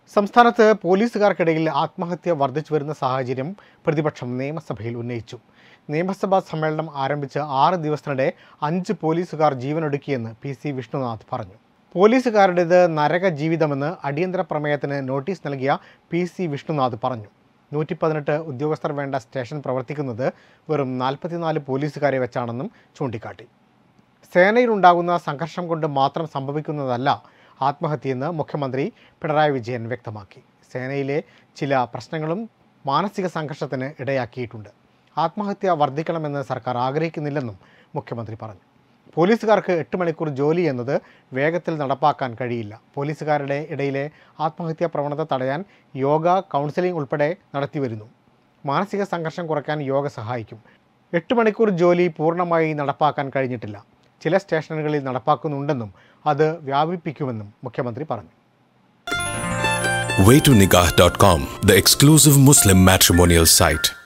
സംസ്ഥാനത്ത് പോലീസുകാർക്കിടയിൽ ആത്മഹത്യ വർദ്ധിച്ചു വരുന്ന സാഹചര്യം പ്രതിപക്ഷം നിയമസഭയിൽ ഉന്നയിച്ചു. നിയമസഭാ സമ്മേളനം ആരംഭിച്ച് 6 ദിവസത്തിനിടെ 5 പോലീസുകാർ ജീവനൊടുക്കിയെന്ന് PC വിഷ്ണുനാഥ് പറഞ്ഞു. പോലീസുകാരുടേത് നരക ജീവിതമെന്ന് അടിയന്തര പ്രമേയത്തിന് നോട്ടീസ് നൽകിയ PC വിഷ്ണുനാഥ് പറഞ്ഞു. 118 ഉദ്യോഗസ്ഥർ വേണ്ട സ്റ്റേഷൻ പ്രവർത്തിക്കുന്നത് വെറും 44 പോലീസുകാരെ വെച്ചാണെന്നും ചൂണ്ടിക്കാട്ടി. സേനയിലുണ്ടാകുന്ന സംഘർഷം കൊണ്ട് മാത്രം സംഭവിക്കുന്നതല്ല ആത്മഹത്യയെന്ന് മുഖ്യമന്ത്രി പിണറായി വിജയൻ വ്യക്തമാക്കി. സേനയിലെ ചില പ്രശ്നങ്ങളും മാനസിക സംഘർഷത്തിന് ഇടയാക്കിയിട്ടുണ്ട്. ആത്മഹത്യ വർദ്ധിക്കണമെന്ന് സർക്കാർ ആഗ്രഹിക്കുന്നില്ലെന്നും മുഖ്യമന്ത്രി പറഞ്ഞു. പോലീസുകാർക്ക് 8 മണിക്കൂർ ജോലി എന്നത് വേഗത്തിൽ നടപ്പാക്കാൻ കഴിയില്ല. പോലീസുകാരുടെ ഇടയിലെ ആത്മഹത്യാ പ്രവണത തടയാൻ യോഗ, കൗൺസിലിംഗ് ഉൾപ്പെടെ നടത്തിവരുന്നു. മാനസിക സംഘർഷം കുറയ്ക്കാൻ യോഗ സഹായിക്കും. 8 മണിക്കൂർ ജോലി പൂർണ്ണമായി നടപ്പാക്കാൻ കഴിഞ്ഞിട്ടില്ല. ചില സ്റ്റേഷനുകളിൽ നടപ്പാക്കുന്നുണ്ടെന്നും അത് വ്യാപിപ്പിക്കുമെന്നും മുഖ്യമന്ത്രി പറഞ്ഞു. Waytonikah.com, the exclusive Muslim matrimonial site.